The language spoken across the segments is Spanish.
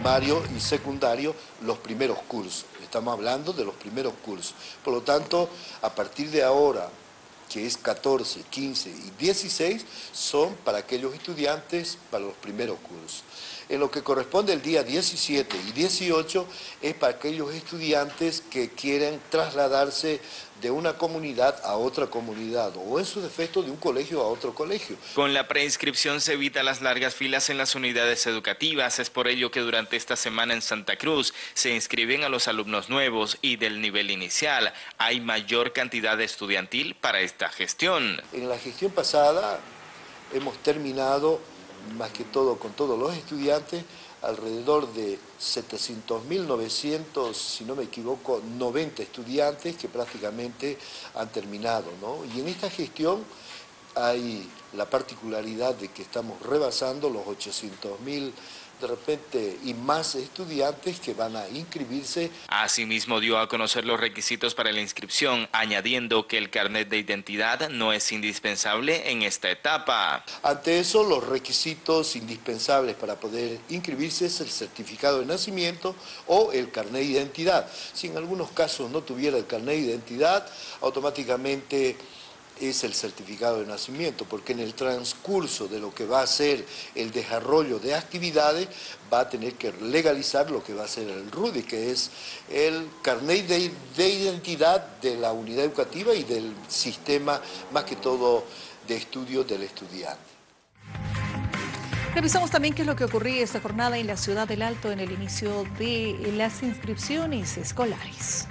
primario y secundario los primeros cursos. Estamos hablando de los primeros cursos. Por lo tanto, a partir de ahora, que es 14, 15 y 16, son para aquellos estudiantes para los primeros cursos. En lo que corresponde el día 17 y 18 es para aquellos estudiantes que quieren trasladarse de una comunidad a otra comunidad o en su defecto de un colegio a otro colegio. Con la preinscripción se evita las largas filas en las unidades educativas. Es por ello que durante esta semana en Santa Cruz se inscriben a los alumnos nuevos y del nivel inicial. Hay mayor cantidad de estudiantil para esta gestión. En la gestión pasada hemos terminado más que todo con todos los estudiantes, alrededor de 700.900, si no me equivoco, 90 estudiantes que prácticamente han terminado, ¿no? Y en esta gestión hay la particularidad de que estamos rebasando los 800.000 de repente y más estudiantes que van a inscribirse. Asimismo dio a conocer los requisitos para la inscripción, añadiendo que el carnet de identidad no es indispensable en esta etapa. Ante eso, los requisitos indispensables para poder inscribirse es el certificado de nacimiento o el carnet de identidad. Si en algunos casos no tuviera el carnet de identidad, automáticamente es el certificado de nacimiento, porque en el transcurso de lo que va a ser el desarrollo de actividades, va a tener que legalizar lo que va a ser el RUDI, que es el carnet de identidad de la unidad educativa y del sistema, más que todo, de estudio del estudiante. Revisamos también qué es lo que ocurría esta jornada en la ciudad del Alto en el inicio de las inscripciones escolares.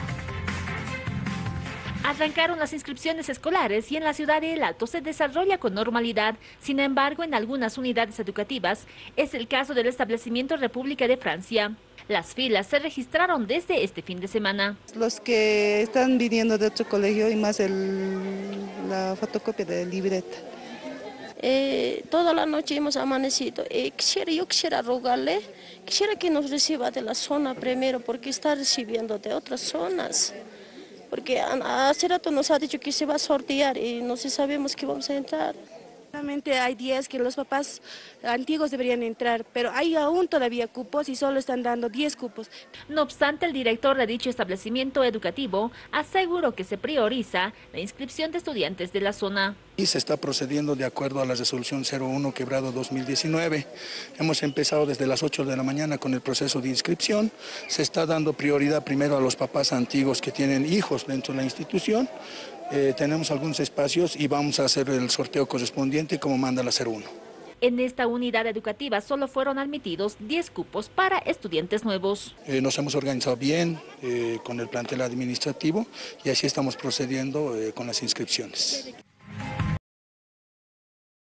Arrancaron las inscripciones escolares y en la ciudad de El Alto se desarrolla con normalidad. Sin embargo, en algunas unidades educativas es el caso del establecimiento República de Francia. Las filas se registraron desde este fin de semana. Los que están viniendo de otro colegio y más la fotocopia de libreta. Toda la noche hemos amanecido. Yo quisiera rogarle, quisiera que nos reciba de la zona primero, porque está recibiendo de otras zonas. Porque hace rato nos ha dicho que se va a sortear y no sabemos que vamos a entrar. Solamente hay 10 que los papás antiguos deberían entrar, pero hay aún todavía cupos y solo están dando 10 cupos. No obstante, el director de dicho establecimiento educativo aseguró que se prioriza la inscripción de estudiantes de la zona. Y se está procediendo de acuerdo a la resolución 01/2019. Hemos empezado desde las 8 de la mañana con el proceso de inscripción. Se está dando prioridad primero a los papás antiguos que tienen hijos dentro de la institución. Tenemos algunos espacios y vamos a hacer el sorteo correspondiente como manda la 01. En esta unidad educativa solo fueron admitidos 10 cupos para estudiantes nuevos. Nos hemos organizado bien con el plantel administrativo y así estamos procediendo con las inscripciones.